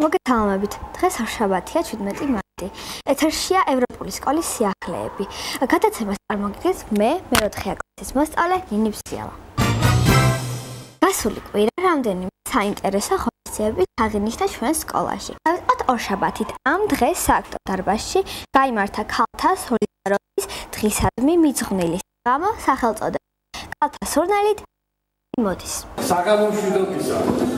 მოგესალმებით. დღეს შაბათია 17 მარტი. ეთერშია ევროპული სკოლის სიახლეები. გადაცემას წარმოგიდგენს მე 4-ე კლასის მოსწავლე ნინი ფსიალა. გასული კვირა რამდენიმე საინტერესო ღონისძიებით აღინიშნა ჩვენ სკოლაში. დავიწყოთ ორშაბათით. ამ დღეს სააქტო დარბაზში გაიმართა ქალთა სოლიდარობის დღისადმი მიძღვნილის გამო სახელწოდება ქალთა სურნელით მოდის. საგამომშვიდობისა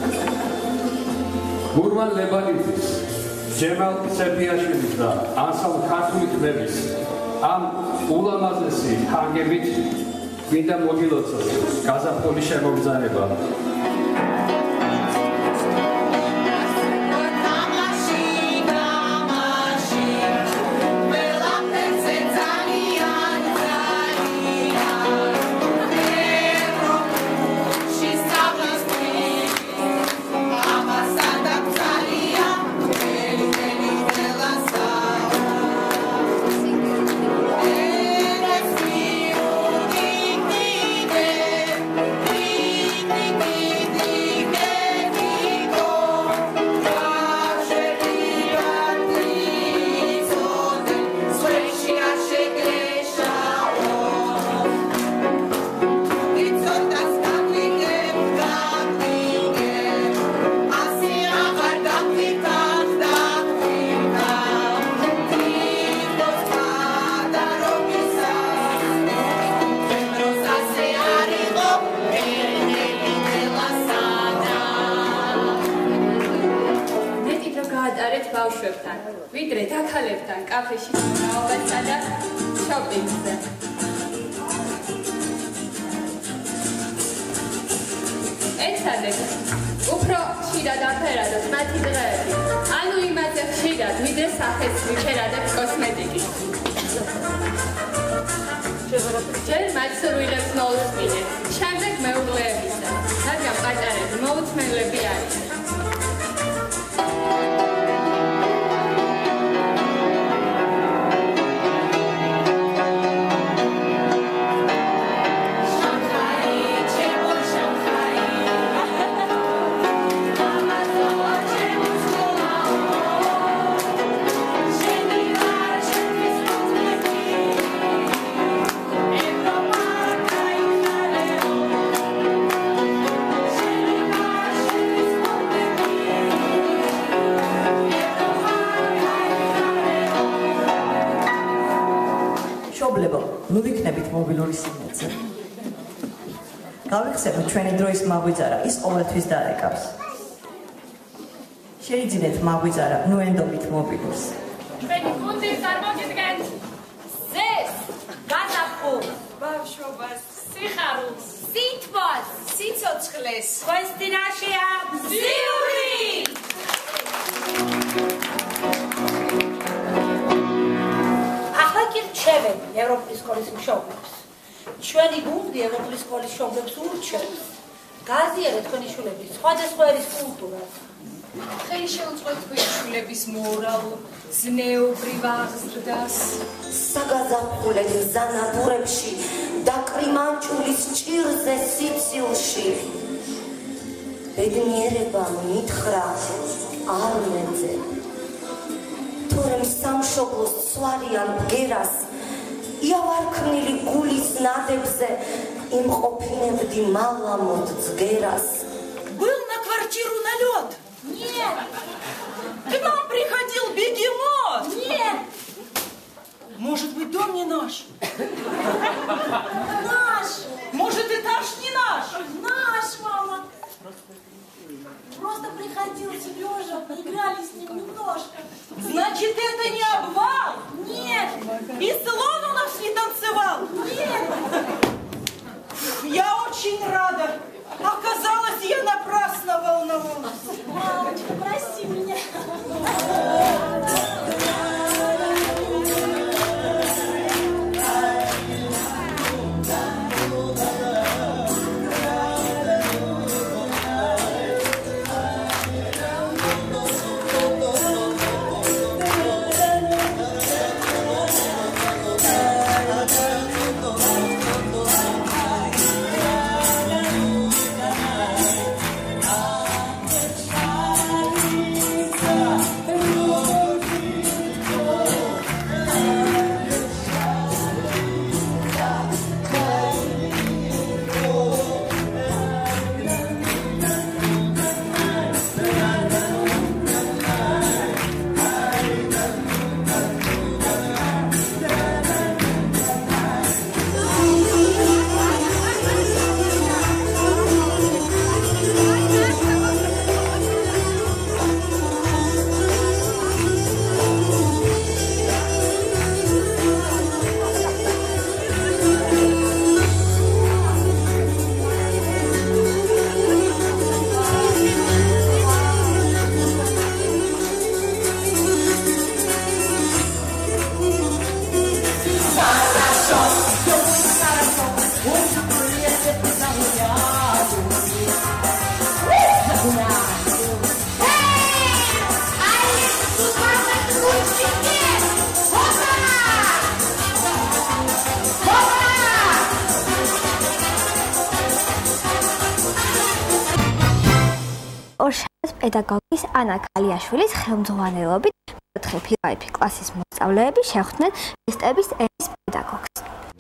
გურმან ლებანიძის, ჯემალ სეფიაშვილის და ანსამბლ ქართული ხმების ამ ულამაზესი თანგებით მინდა მოგილოცოთ გაზაფხული შემოგზანება. ბავშვებთან, ვიდრე დაქალებთან კაფეში მოგავსა და შოპინგზე. ეცადეთ, უფრო ხშირად აფერადოთ მათი დღეები, ანუ იმაზე ხშირად, ვიდრე სახეს ვიფერადებთ კოსმეტიკით. ჯერ მათ სურვილებს მოუწმინეთ, შემდეგ მეუღლეებისა, რადგან პატარები მოუწმენლები არიან. ნუ ვიქნებით მობილური სიგნალზე. გავიხსენოთ ჩვენი დროის მაგვიძარა, ის ყოველთვის დაეკავს. შეიძლება მაგვიძარა, ნუ ენდობით მობილურს. ჩვენი გუნდი წარმოგიდგენთ ზეს, გაზაფხულს, ბავშვობას, სიხარულს, სითბოს, სიცოცხლეს, თქვენს წინაშეა ზიური! რჩევები ევროპული სკოლის მშობლებს. ჩვენი გუნდი ევროპული სკოლის მშობლებს ურჩევს. გააზიარეთ თქვენი შვილების სხვადასხვა ერის კულტურას. ხელი შეუწყოთ თქვენი შვილების მორალურ, ზნეობრივ აღზრდას. საგაზაფხულეთ ზანადურებში და კრიმანჭულის ჭირზე სიცილში. ბედნიერება მითხრა არ მეძე. თორემ სამშობლოს ცვალიან ბგერას იავარქმნილი გულის ნადებზე იმყოფინებდი маламот цгерас. Был на квартиру налет? Нет! К нам приходил бегемот? Нет! Может быть, дом не наш? Наш! Может, этаж не наш? Наш, мама! Просто приходил Сережа, играли с ним немножко. Значит, это не обвал? Нет! И слон у нас не танцевал? Нет! Я очень рада. Оказалось, я напрасно волновалась. Мамочка, прости меня. პედაგოგის ანა კალიაშვილის ხელმძღვანელობით 4 ფილაიფი კლასის მოსწავლეები შეხვდნენ ტესტების ენის პედაგოგს.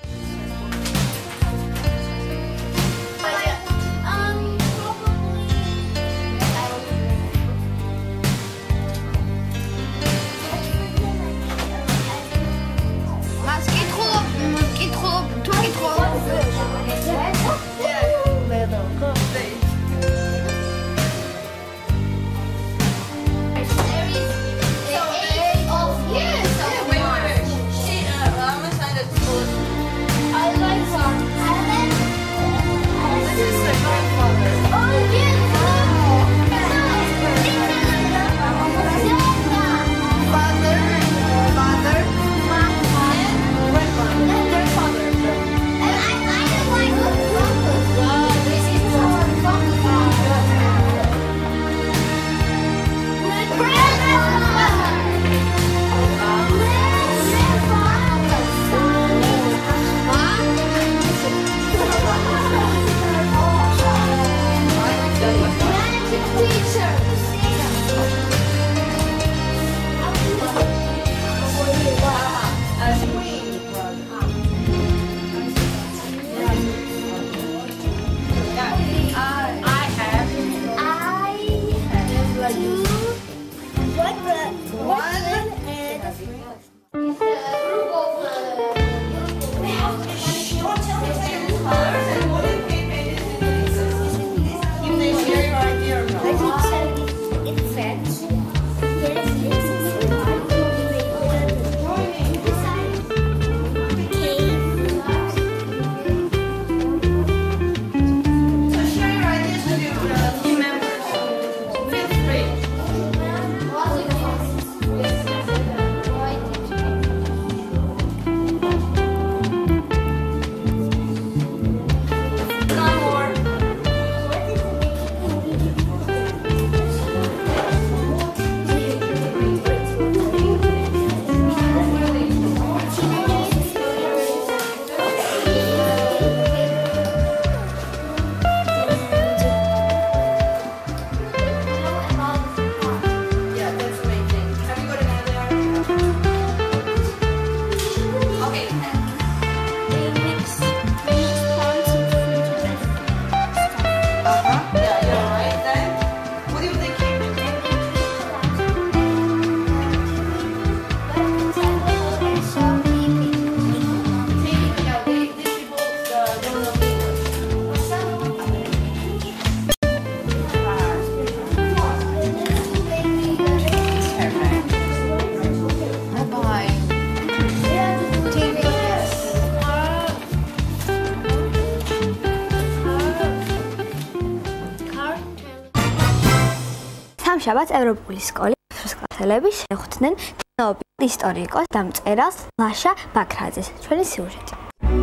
სამშაბათს ევროპული სკოლის კლასელები შეხვდნენ ცნობილ ისტორიკოს დამწერალს ლაშა ბაქრაძეს. ჩვენი სიუჟეტი.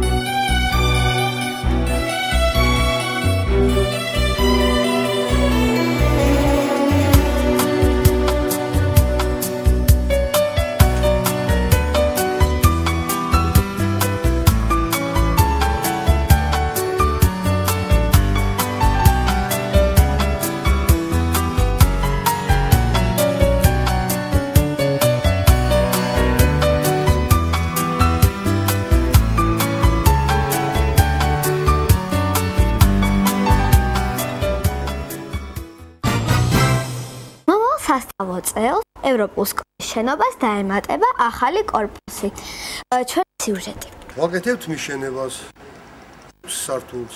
სასწავლო წელს ევროპულ სკოლის შენობას დაემატება ახალი კორპუსი. ჩვენი სიუჟეტი. ვაკეთებთ მიშენებას სართულს.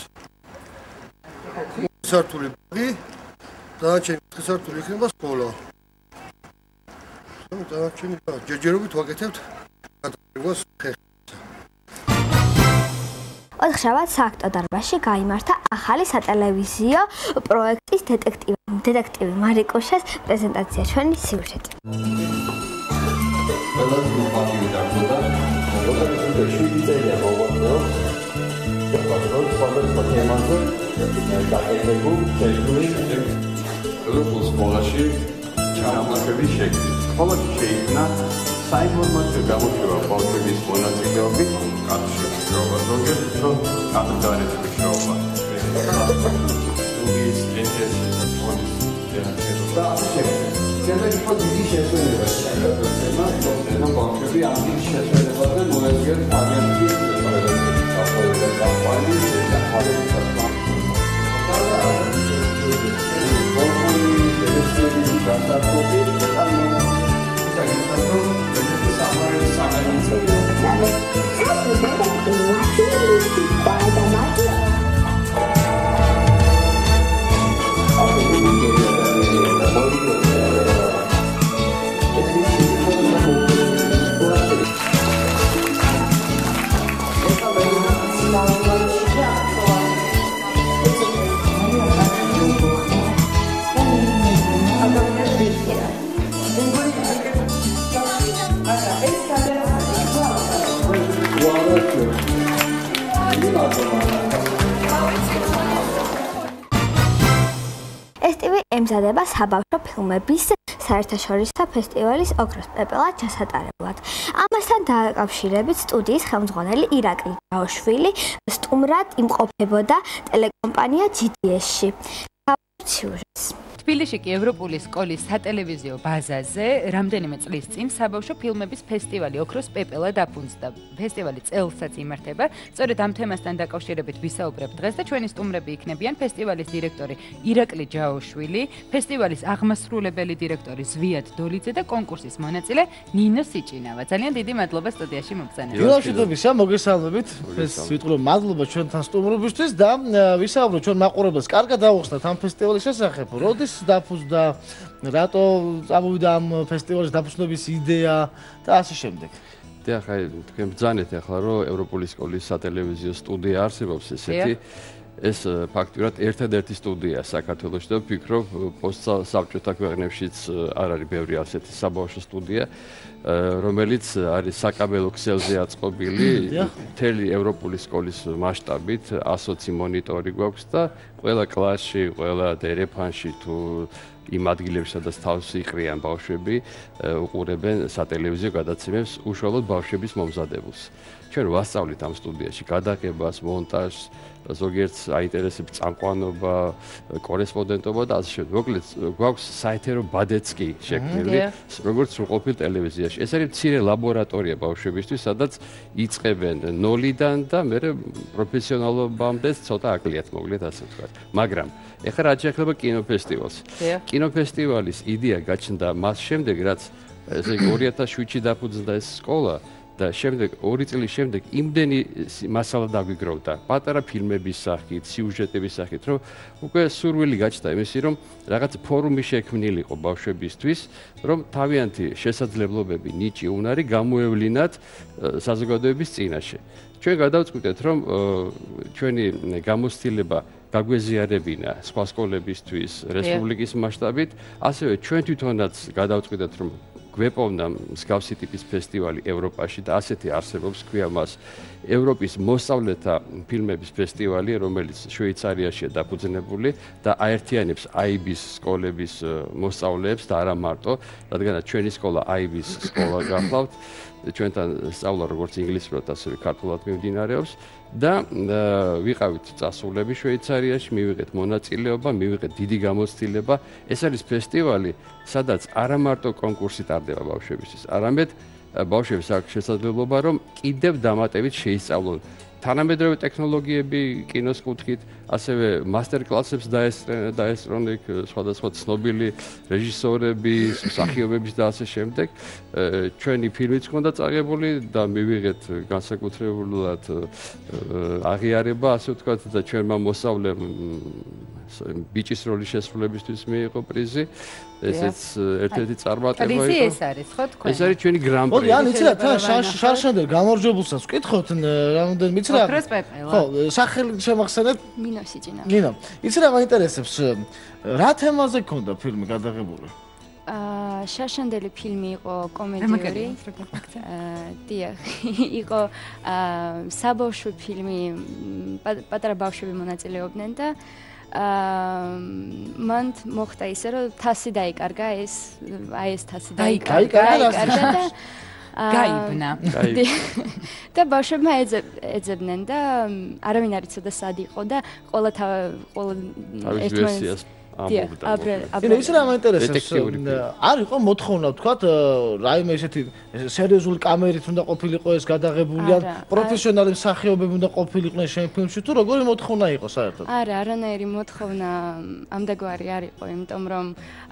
სართული ბაღი, დანარჩენი სართული იქნება სკოლა. დანარჩენი ჯერჯერობით ვაკეთებთ გადაყენებას ხეხს. ოთხშაბათს სააქტო დარბაზში გაიმართა ახალი სატელევიზიო პროექტის დეტექტივი მარიკოშას პრეზენტაცია. ჩვენი სიუჟეტი. ყველაზე პარტიული დაგმოდა, როდესაც შვიდი წელია მოვაწყოთ, ვაწყობთ სხვადასხვა თემაზე, დაგეგმებულ შექმნილ ევროპულ სკოლაში ჩამოყალიბების შექმნა. სკოლაში შეიქმნა საინფორმაციო გამოშვება ბავშვების მონაწილეობით, კადრში მუშაობა, ზოგიერთ დრო კადრგარეთ მუშაობა. სტუდიის ინტენსივური და შემდეგ იყო დიდი შესვენება შეგვეცემა, რომ ბავშვები ამ დიდი შესვენებაზე მოეწიათ აგენტის პრეზიდენტის კამპანიის და ხალხის ეს ტივი ემზადება საბავშვო ფილმების საერთაშორისო ფესტივალის ოქროს პეპელა ჩასატარებლად. ამასთან დაკავშირებით სტუდიის ხელმძღვანელი ირაკლი ჯაოშვილი სტუმრად იმყოფებოდა ტელეკომპანია GDS-ში. თბილისში კი ევროპული სკოლის სატელევიზიო ბაზაზე რამდენიმე წლის წინ საბავშვო ფილმების ფესტივალი ოქროს პეპელა დაფუძნდა. ფესტივალი წელსაც იმართება. სწორედ ამ თემასთან დაკავშირებით ვისაუბრებთ დღეს და ჩვენი სტუმრები იქნებიან ფესტივალის დირექტორი ირაკლი ჯაოშვილი, ფესტივალის აღმასრულებელი დირექტორი ზვიად დოლიძე და კონკურსის მონაწილე ნინო სიჭინავა. ძალიან დიდი მადლობა სტუდიაში მოგზაურობისთვის. დილაშიდობისა, მოგესალმებით. ეს ვიტყვი მადლობა ჩვენთან სტუმრობისთვის და ვისაუბროთ ჩვენ მაყურებელს კარგად დავუხსნათ ამ ფესტივალის შესახებ. როდის დაფუძნდა, რატო წამოვიდა ამ ფესტივალის დაფუძნების იდეა და ასე შემდეგ. დიახ, თქვენ ბრძანეთ ახლა რომ ევროპული სკოლის სატელევიზიო სტუდია არსებობს ესეთი. ეს ფაქტურად ერთადერთი სტუდია საქართველოში და ვფიქრობ პოსტსაბჭოთა ქვეყნებშიც არ არის ბევრი ასეთი საბავშვო სტუდია, რომელიც არის საკაბელო ქსელზე აწყობილი მთელი ევროპული სკოლის მასშტაბით, 120 მონიტორი გვაქვს და ყველა კლასში, ყველა დერეფანში თუ იმ ადგილებში, სადაც თავს იყრიან ბავშვები, უყურებენ სატელევიზიო გადაცემებს უშუალოდ ბავშვების მომზადებულს. ჩვენ ვასწავლით ამ სტუდიაში გადაღებას, მონტაჟს, ზოგიერთს აინტერესებს წამყვანობა, კორესპონდენტობა და ასე შემდეგ. მოკლედ, გვაქვს საეთერო ბადეც კი შექმნილი, როგორც სრულყოფილ ტელევიზიაში. ეს არის მცირე ლაბორატორია ბავშვებისთვის, სადაც იწყებენ ნოლიდან და მერე პროფესიონალობამდე ცოტა აკლიათ, მოკლედ ასე ვთქვათ. მაგრამ ეხლა რაც შეეხება კინოფესტივალს. კინოფესტივალის იდეა გაჩნდა მას შემდეგ, რაც ესე იგი 2007-ში დაფუძნდა ეს სკოლა. და შემდეგ 2 წლის შემდეგ იმდენი მასალა დაგვიგროვდა პატარა ფილმების სახით, სიუჟეტების სახით, რომ უკვე სურვილი გაჩნდა იმისი, რომ რაღაც ფორუმი შექმნილიყო ბავშვებისთვის, რომ თავიანთი შესაძლებლობები, ნიჭი, უნარი გამოევლინათ საზოგადოების წინაშე. ჩვენ გადავწყვიტეთ, რომ ჩვენი გამოცდილება გაგვეზიარებინა სხვა სკოლებისთვის რესპუბლიკის მასშტაბით, ასევე ჩვენ თვითონაც გადავწყვიტეთ, რომ გვეპოვნა მსგავსი ტიპის ფესტივალი ევროპაში და ასეთი არსებობს, ქვია მას ევროპის მოსწავლეთა ფილმების ფესტივალი, რომელიც შვეიცარიაშია დაფუძნებული და აერთიანებს AIB-ის სკოლების მოსწავლეებს და არა მარტო, რადგანაც ჩვენი სკოლა AIB-ის სკოლა გახლავთ, ჩვენთან სწავლა როგორც ინგლისურად, ასევე ქართულად მიმდინარეობს და ვიყავით წასულები შვეიცარიაში, მივიღეთ მონაწილეობა, მივიღეთ დიდი გამოცდილება. ეს არის ფესტივალი, სადაც არა მარტო კონკურსი ტარდება ბავშვებისთვის, არამედ ბავშვებს აქვს შესაძლებლობა, რომ კიდევ დამატებით შეისწავლონ თანამედროვე ტექნოლოგიები კინოს კუთხით, ასევე მასტერ-კლასებს დაესწრონ იქ სხვადასხვა ცნობილი რეჟისორები, მსახიობების და ასე შემდეგ. ჩვენი ფილმიც ჰქონდა წაღებული და მივიღეთ განსაკუთრებულად აღიარება, ასე ვთქვათ, და ჩვენმა მოსწავლემ ბიჭის როლის შესრულებისთვის მიიღო პრიზი. ესეც ერთ-ერთი წარმატება იყო. პრიზი ეს არის, ხო თქვენ? ეს არის ჩვენი გრან-პრი. მოდი, ან იცი რა, თან შარშანდელ გამარჯვებულსაც ვკითხოთ, რამოდენიმე იცი რა. ოქროს პეპელა. ხო, სახელი შემახსენეთ? ნინო სიჭინავა. ნინო, იცი რა მაინტერესებს, რა თემაზე ქონდა ფილმი გადაღებული? შარშანდელი ფილმი იყო კომედიური. დიახ, იყო საბავშვო ფილმი, პატარა ბავშვები მონაწილეობდნენ და მან მოხდა ისე, რომ თასი დაიკარგა ეს თასი დაიკარგა და გაიბნა. და ბავშვებმა ეძებდნენ და არავინ არ იცოდა სად იყო და ყველა ერთმანეთს ამბობდა. ის რა მაინტერესებს? არ იყო მოთხოვნა ვთქვათ, რაიმე ესეთი სერიოზული კამერით უნდა ყოფილიყო ეს გადაღებული ან პროფესიონალი მსახიობები უნდა ყოფილიყვნენ შენ ფილმში თუ როგორი მოთხოვნა იყო საერთოდ? არა, არანაირი მოთხოვნა ამდაგვარი არ იყო, იმიტომ რომ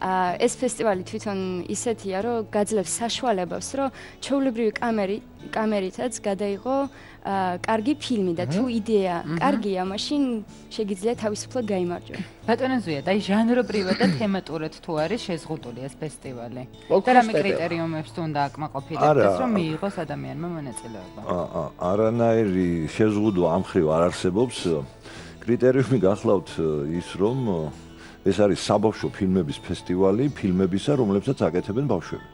ეს ფესტივალი თვითონ ისეთია, რომ გაძლევს საშუალებას, რომ ჩვეულებრივი კამერითაც გადაიღო კარგი ფილმი და თუ იდეა კარგია, მაშინ შეგიძლია თავისუფლად გაიმარჯვა. ბატონო ზუია, და ჟანრობრივად და თემატურად თუ არის შეზღუდული ეს ფესტივალი? და რამე კრიტერიუმებს თუ უნდა აკმაყოფილებდეს, რომ მიიღოს ადამიანმა მონაწილეობა? არანაირი შეზღუდვა ამ ხრივ არ არსებობს. კრიტერიუმი გახლავთ ის, რომ ეს არის საბავშვო ფილმების ფესტივალი, ფილმებისა, რომლებსაც აკეთებენ ბავშვები.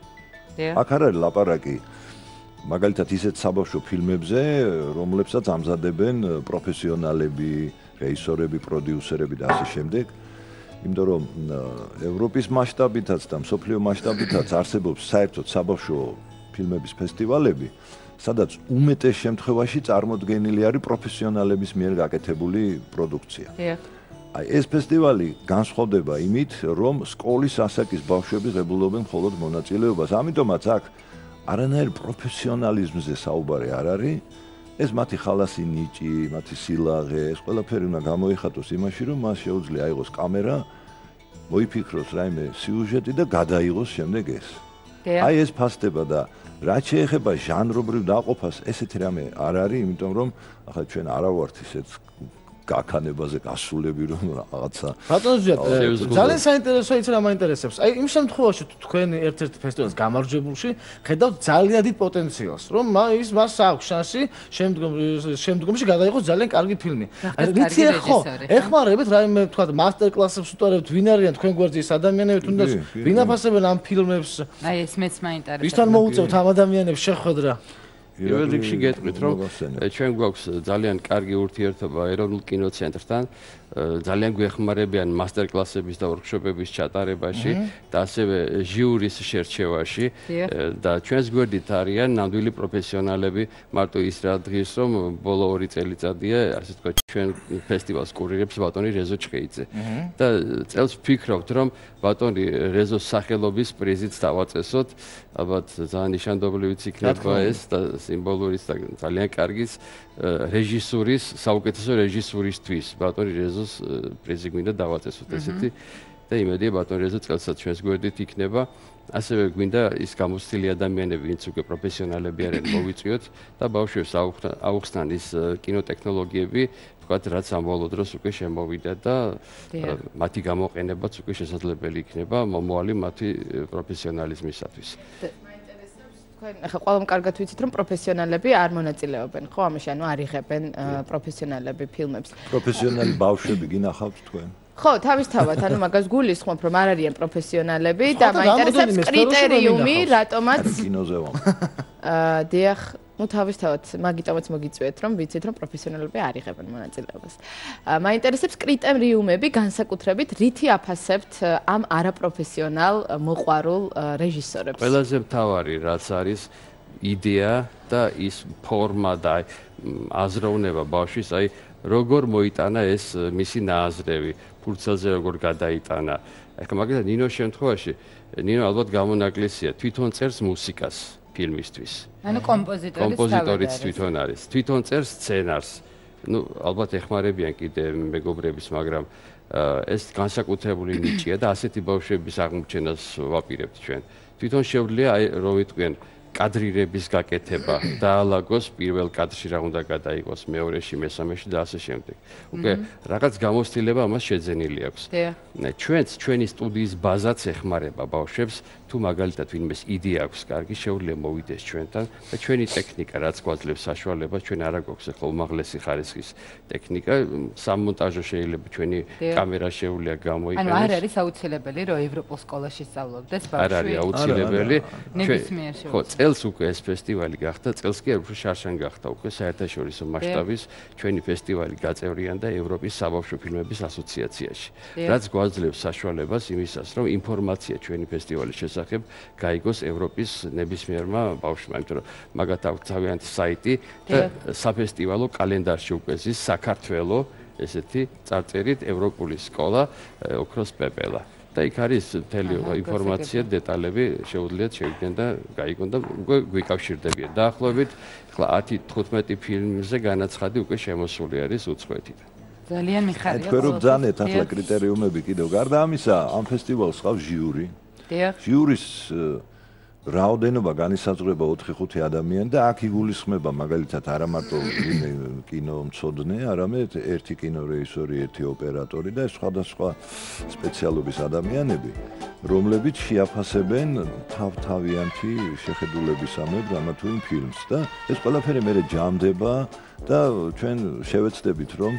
აქ არ არის ლაპარაკი მაგალითად ისეთ საბავშვო ფილმებზე, რომლებსაც ამზადებენ პროფესიონალები, რეჟისორები, პროდიუსერები და ასე შემდეგ. იმიტომ რომ ევროპის მასშტაბითაც და მსოფლიო მასშტაბითაც არსებობს საერთოდ საბავშვო ფილმების ფესტივალები, სადაც უმეტეს შემთხვევაში წარმოდგენილი არის პროფესიონალების მიერ გაკეთებული პროდუქცია. აი ეს ფესტივალი განსხვავდება იმით, რომ სკოლის ასაკის ბავშვები ღებულობენ მხოლოდ მონაწილეობას. ამიტომაც აქ არანაირ პროფესიონალიზმზე საუბარი არ არის. ეს მათი ხალასი ნიჭი, მათი სილაღე, ეს ყველაფერი უნდა გამოიხატოს იმაში, რომ მას შეუძლია აიღოს კამერა, მოიფიქროს რაიმე სიუჟეტი და გადაიღოს შემდეგ ეს. აი ეს ფასდება და რაც შეეხება ჟანრობრივ დაყოფას, ესეთი რამე არ არის, იმიტომ რომ ახლა ჩვენ არა ვართ ისეთ გაქანებაზე გასულები რომ რაღაცა. ბატონო ზია, ძალიან საინტერესოა ის რა მაინტერესებს. აი იმ შემთხვევაში თუ თქვენ ერთ-ერთ ფესტივალს გამარჯვებულში ხედავთ ძალიან დიდ პოტენციალს, რომ ის მას აქვს შანსი შემდგომში გადაიღოს ძალიან კარგი ფილმი. აი ვიცი ხო, ეხმარებით რაიმე თქვა მასტერ კლასებს უტარებთ, ვინ არიან თქვენ გვერდზე ის ადამიანები თუნდაც ვინ აფასებენ ამ ფილმებს? აი ეს მეც მაინტერესებს. ვისთან მოუწევთ ამ ადამიანებს შეხვედრა? პირველ რიგში გეტყვით, რომ ჩვენ გვაქვს ძალიან კარგი ურთიერთობა ეროვნულ კინოცენტრთან, ძალიან გვეხმარებიან მასტერ-კლასების და ვორქშოპების ჩატარებაში და ასევე ჟიურის შერჩევაში და ჩვენს გვერდით არიან ნამდვილი პროფესიონალები, მარტო ის რა დღის რომ ბოლო 2 წელიწადია, ასე თქვა, ჩვენ ფესტივალს კურირებს ბატონი რეზო ჩხეიძე. და წელს ვფიქრობთ, რომ ბატონი რეზოს სახელობის პრიზით დავაწესოთ, ალბათ ძალიან ნიშანდობლივიც იქნება ეს და სიმბოლურიც და ძალიან კარგიც რეჟისურის, საუკეთესო რეჟისურისთვის ბატონი რეზოს პრიზი გვინდა დავაწესოთ ესეთი და იმედია ბატონი რეზო წელსაც ჩვენს გვერდით იქნება. ასევე გვინდა ის გამოცდილი ადამიანები, ვინც უკვე პროფესიონალები არიან, მოვიწვიოთ და ბავშვებს აუხსნან ის კინოტექნოლოგიები, ვთქვათ, რაც ამბოლო დროს უკვე შემოვიდა და მათი გამოყენებაც უკვე შესაძლებელი იქნება მომავალი მათი პროფესიონალიზმისათვის. თქვენ ახლა ყველამ კარგად ვიცით, რომ პროფესიონალები არ მონაწილეობენ, ხო? ამაში ანუ არ იღებენ პროფესიონალები ფილმებს. პროფესიონალი ბავშვები გინახავთ თქვენ? ხო, თავისთავად, ანუ მაგას გულისხმობ, რომ არ არიან პროფესიონალები და მაინტერესებს კრიტერიუმი, რატომაც კინოზე ვარ. დიახ, ну თავისთავად, მაგიტომაც მოგიწვიეთ, რომ ვიცით, რომ პროფესიონალები არ იღებენ მონაწილეობას. მაინტერესებს კრიტერიუმები განსაკუთრებით, რითი აფასებთ ამ არაპროფესიონალ მოყვარულ რეჟისორებს? ყველაზე მთავარი რაც არის იდეა და ის ფორმა და აზროვნება ბავშვის, აი როგორ მოიტანა ეს მისი ნააზრევი, ფურცელზე როგორ გადაიტანა. ახლა მაგალითად ნინოს შემთხვევაში, ნინო ალბათ გამონაკლისია, თვითონ წერს მუსიკას ფილმისთვის. ანუ კომპოზიტორიც თვითონ არის. თვითონ წერს სცენარს. ну ალბათ ეხმარებიან კიდე მეგობრების, მაგრამ ეს განსაკუთრებული ნიჭია და ასეთი ბავშვების აღმოჩენას ვაპირებთ ჩვენ. თვითონ შეუძლია რომ ვიტყვიან კადრირების გაკეთება, დაალაგოს პირველ კადრში რა უნდა გადაიღოს, მეორეში, მესამეში და ასე შემდეგ. უკვე რაღაც გამოცდილება ამას შეძენილი აქვს. ჩვენც ჩვენი სტუდიის ბაზაც ეხმარება ბავშვებს, თუ მაგალითად ვინმეს იდეა აქვს კარგი, შეუძლია მოვიდეს ჩვენთან და ჩვენი ტექნიკა რაც გვაძლევს საშუალებას, ჩვენ არა გვაქვს ახლა უმაღლესი ხარისხის ტექნიკა, სამონტაჟო შეიძლება ჩვენი კამერა შეუძლია გამოიყენოს. ანუ არ არის აუცილებელი, რომ ევროპულ სკოლაში სწავლობდეს ბავშვი. არ არის აუცილებელი. ნებისმიერ ხო, წელს უკვე ეს ფესტივალი გახდა, წელს კი უფრო შარშან გახდა უკვე საერთაშორისო მასშტაბის ჩვენი ფესტივალი გაწევრიან და ევროპის საბავშვო ფილმების ასოციაციაში. რაც გვაძლევს საშუალებას იმისას, რომ ინფორმაცია ჩვენი ფესტივალის შესახებ გაიგოს ევროპის ნებისმიერმა ბავშვმა, იმიტომ რომ მაგათ აქვს თავიანთი საიტი და საფესტივალო კალენდარში უკვე ზის საქართველოს ესეთი წარწერით ევროპული სკოლა ოქროს პეპელა. და იქ არის მთელი ინფორმაცია, დეტალები შეუძლიათ შევიდნენ და გაიგონ და უკვე გვიკავშირდებიან. დაახლოებით 10-15 ფილმზე განაცხადი უკვე შემოსული არის უცხოეთიდან. ძალიან მიხარია. თქვენ რომ ბძანეთ ახლა კრიტერიუმები კიდევ გარდა ამისა, ამ ფესტივალს ყავს ჟიური. ჟიურის რაოდენობა განისაზღვრება 4-5 ადამიანი და აქ იგულისხმება მაგალითად არა მარტო კინომცოდნე, არამედ ერთი კინორეჟისორი, ერთი ოპერატორი და სხვადასხვა სპეციალობის ადამიანები, რომლებიც შეაფასებენ თავ-თავიანთი შეხედულებისამებრ ამა თუ იმ ფილმს და ეს ყველაფერი მერე ჯამდება და ჩვენ შევეცდებით რომ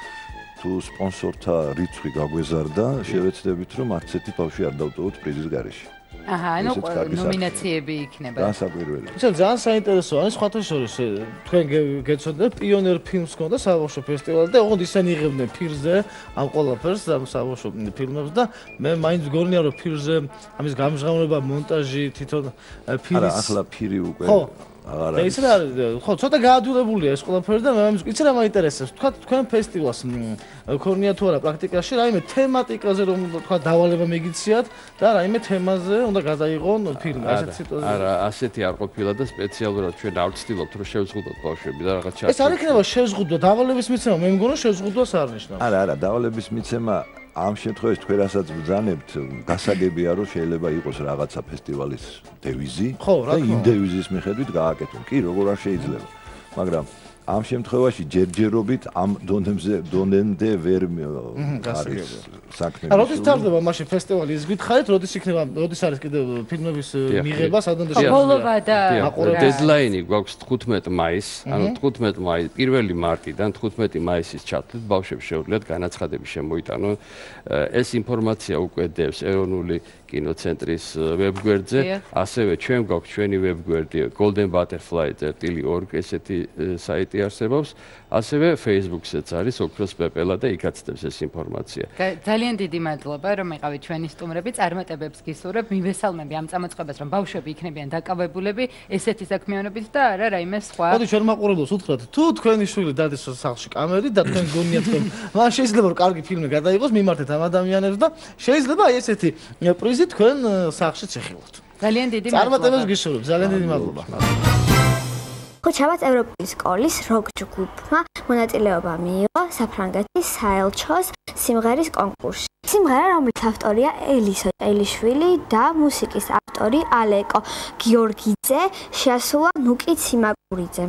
თუ სპონსორთა რიცხვი გაგვეზარდა, შევეცდებით რომ არც ერთი ბავშვი არ დავტოვოთ პრიზის გარეშე. ანუ ნომინაციები იქნება. დასაკვირველი. ძალიან საინტერესოა, ეს სხვათა შორის თქვენ გეცოდეთ პიონერ ფილმს ქონდა საბავშვო ფესტივალი და ოღონდ ისინი იღებდნენ ფირზე ამ ყველაფერს, ამ საბავშვო ფილმებს და მე მაინც გორნია რომ ფირზე ამის გამჟღავნება, მონტაჟი, თვითონ ფილმის არა, ახლა ფირი უკვე არა ის რა ხო ცოტა გაადვილებულია ეს ყველაფერი და მე იცი რა მაინტერესებს თქვა თქვენ ფესტივალს ქორნია თუ არა პრაქტიკაში რაიმე თემატიკაზე რომ თქვა დავალება მიგიციათ და რაიმე თემაზე უნდა გადაიღონ ფილმი ასეთ სიტუაციაზე არა ასეთი არ ყოფილა და სპეციალურად ჩვენ არ ვცდილობთ რომ შევზღუდოთ ბავშვები და რაღაც ეს არ იქნება შეზღუდვა დავალების მიცემა მე მგონი შეზღუდვას არ ნიშნავს არა არა დავალების მიცემა ამ შემთხვევაში თქვენ რასაც ბრძანებთ გასაგებია რომ შეიძლება იყოს რაღაცა ფესტივალის დევიზი და იმ დევიზის მიხედვით გააკეთონ კი როგორ არ შეიძლება მაგრამ ამ შემთხვევაში ჯერჯერობით ამ დონემდე ვერ არის საქმე. როდის თარდება მაშინ ფესტივალი ის გითხარით, როდის იქნება, როდის არის კიდევ ფილმების მიღება, სადამდე ბოლოვა და დედლაინი გვაქვს 15 მაისს, ანუ 15 მაისს 1 მარტიდან 15 მაისის ჩათვლით ბავშვებს შეუძლიათ განაცხადები შემოიტანონ. ეს ინფორმაცია უკვე დევს ეროვნული კინოცენტრის ვებგვერდზე, ასევე ჩვენ გვაქვს ჩვენი ვებგვერდი goldenbutterfly.org ესეთი საიტი არსებობს, ასევე Facebook-საც არის ოქროს პეპელა და იქაც დევს ეს ინფორმაცია. ძალიან დიდი მადლობა რომ იყავით ჩვენი სტუმრები, წარმატებებს გისურვებ, მივესალმები ამ წამოწყებას რომ ბავშვები იქნებიან დაკავებულები ესეთი საქმიანობით და არა რაიმე სხვა. მოდი ჩვენ მაყურებელს უთხრათ, თუ თქვენი შვილი დადის სახლში კამერით და თქვენ გონიათ თქვენ, მან შეიძლება რომ კარგი ფილმი გადაიღოს, მიმართეთ ამ ადამიანებს და შეიძლება აი ესეთი პრიზი თქვენ სახლშიც ეხილოთ. ძალიან დიდი მადლობა. წარმატებებს გისურვებ, ძალიან დიდი მადლობა. ხოჩაბაც ევროპული სკოლის როკ ჯგუფმა მონაწილეობა მიიღო საფრანგეთის საელჩოს სიმღერის კონკურსში. სიმღერა, რომლის ავტორია ელისო ელიშვილი და მუსიკის ავტორი ალეკო გიორგიძე, შეასრულა ნუკი ციმაკურიძემ.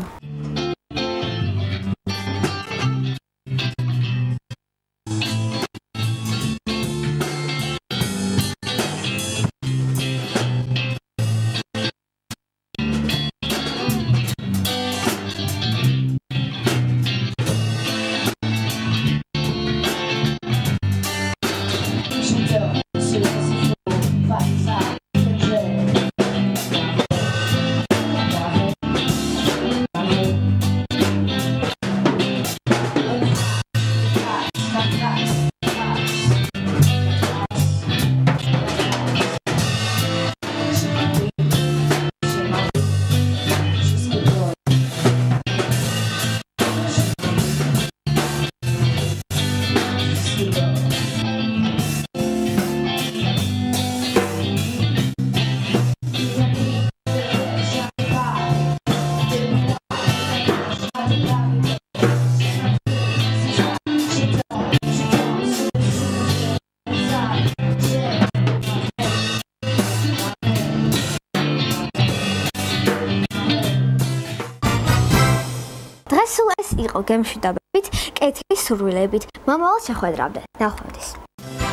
იყო გემშვიდობებით, კეთილის სურვილებით, მომავალ შეხვედრამდე. ნახვამდის.